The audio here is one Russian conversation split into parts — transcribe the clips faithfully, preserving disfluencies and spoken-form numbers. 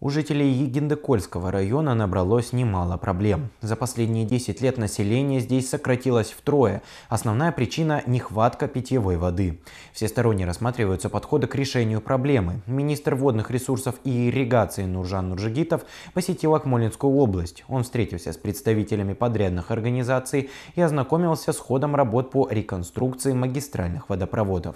У жителей Егиндыкольского района набралось немало проблем. За последние десять лет население здесь сократилось втрое. Основная причина – нехватка питьевой воды. Всесторонне рассматриваются подходы к решению проблемы. Министр водных ресурсов и ирригации Нуржан Нуржигитов посетил Акмолинскую область. Он встретился с представителями подрядных организаций и ознакомился с ходом работ по реконструкции магистральных водопроводов.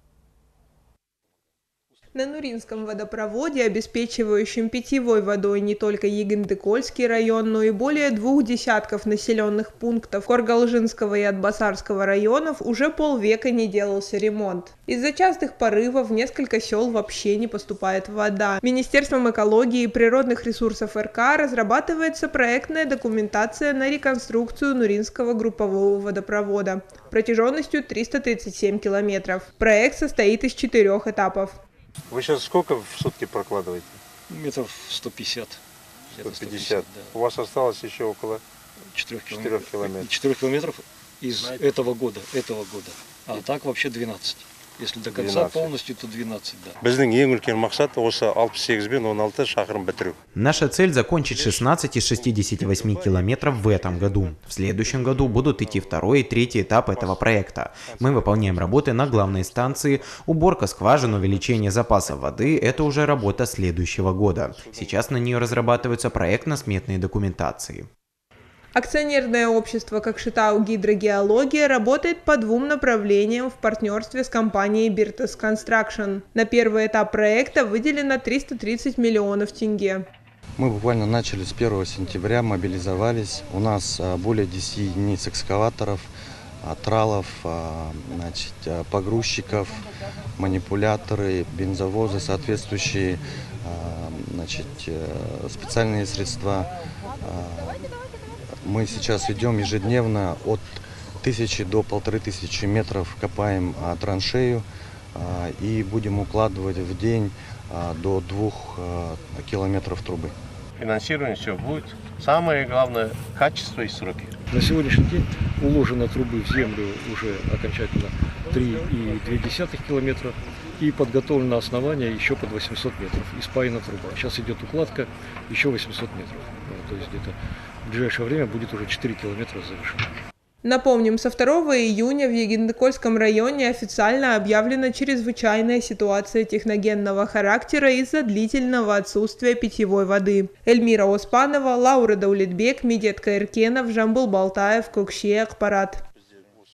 На Нуринском водопроводе, обеспечивающем питьевой водой не только Егиндыкольский район, но и более двух десятков населенных пунктов Коргалжинского и Атбасарского районов, уже полвека не делался ремонт. Из-за частых порывов в несколько сел вообще не поступает вода. Министерством экологии и природных ресурсов эр ка разрабатывается проектная документация на реконструкцию Нуринского группового водопровода протяженностью триста тридцать семь километров. Проект состоит из четырех этапов. Вы сейчас сколько в сутки прокладываете? Метров сто пятьдесят. сто пятьдесят. Да. У вас осталось еще около четырёх километров. четыре километров из Знаете? этого года, этого года. А так вообще двенадцать. Если до конца двенадцать. Полностью, то двенадцать, да. Наша цель – закончить шестнадцать из шестидесяти восьми километров в этом году. В следующем году будут идти второй и третий этап этого проекта. Мы выполняем работы на главной станции. Уборка скважин, увеличение запаса воды – это уже работа следующего года. Сейчас на нее разрабатываются проектно-сметные документации. Акционерное общество Кокшетау гидрогеология работает по двум направлениям в партнерстве с компанией Birtus Construction. На первый этап проекта выделено триста тридцать миллионов тенге. Мы буквально начали с первого сентября, мобилизовались. У нас более десяти единиц экскаваторов, тралов, значит, погрузчиков, манипуляторы, бензовозы, соответствующие, значит, специальные средства. Мы сейчас ведем ежедневно от тысячи до полторы тысячи метров, копаем а, траншею а, и будем укладывать в день а, до двух а, километров трубы. Финансирование все будет. Самое главное – качество и сроки. На сегодняшний день уложено трубы в землю уже окончательно три и две десятых километра и подготовлено основание еще под восемьсот метров. И спаяна труба. Сейчас идет укладка еще восемьсот метров. То есть где-то в ближайшее время будет уже четыре километра завершено. Напомним, со второго июня в Егиндыкольском районе официально объявлена чрезвычайная ситуация техногенного характера из-за длительного отсутствия питьевой воды. Эльмира Оспанова, Лаура Даулетбек, Медет Каиркенов, Жамбул Балтаев, Кокши, Акпарат.